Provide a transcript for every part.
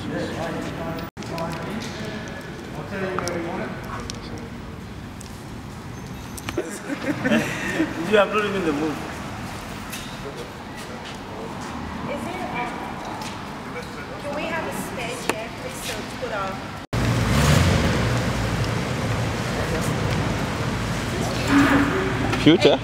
Did you upload him in the move? Is there can we have a spare chair, please, so to put our... Future?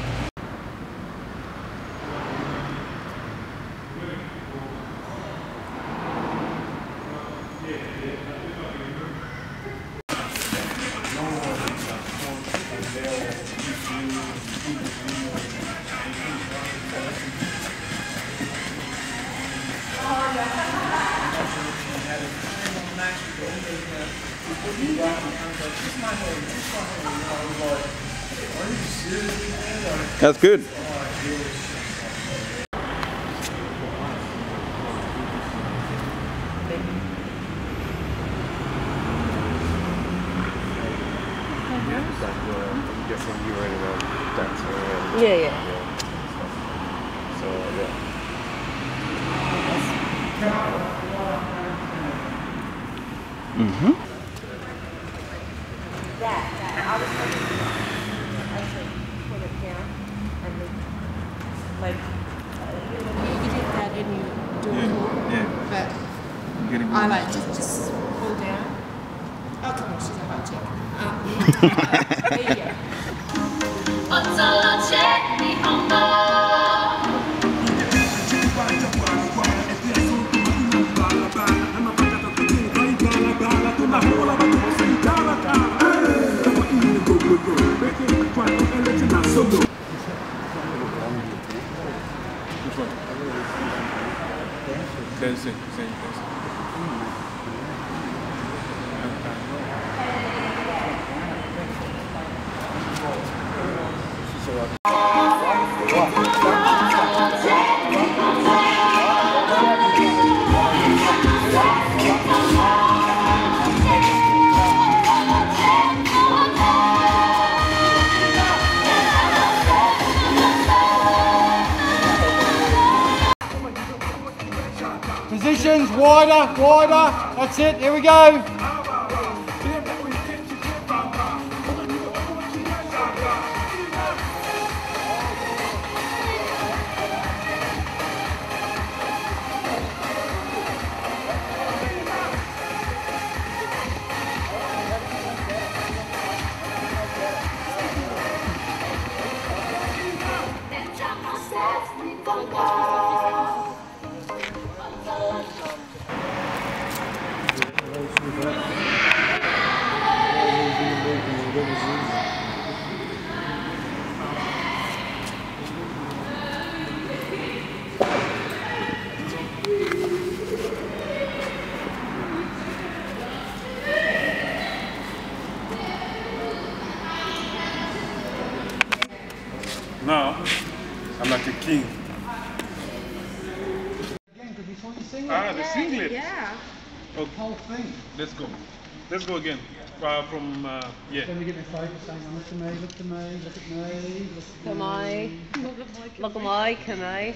That's good. Yeah. So, yeah. Mm-hmm. That. I was hoping to actually put it down and then, like, you did that and you do it all. Yeah. But I like just pull down. Oh, come on, she's a hot chick. There you go. Dancing. Positions, wider. That's it, here we go. Now, I'm like a king. The singlet. Yeah. Okay. Whole thing. Let's go again. From yeah. Let me get my focus saying, look at me, look at me, look at me, look at me. Look at my, can I?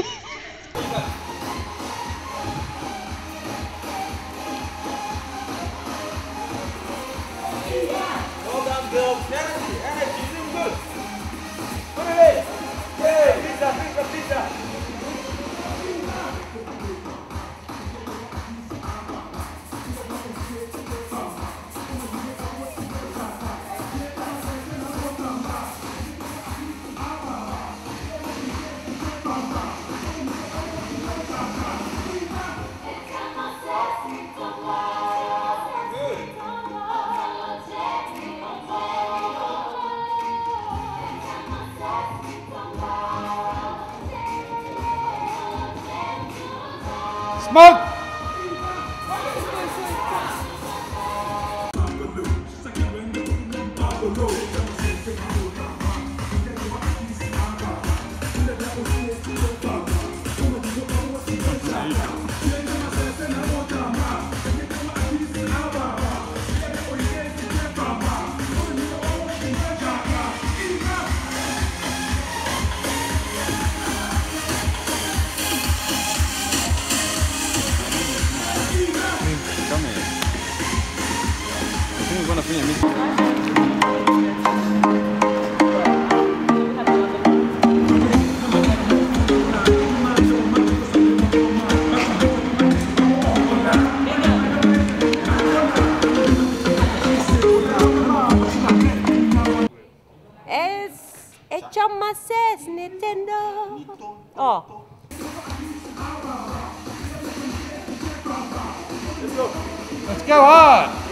Well done, Bill. Energy, you're doing good. Put it in. Yeah, pizza. Smoke! Es hecho más es Nintendo. Oh. Let's go. Let's go on!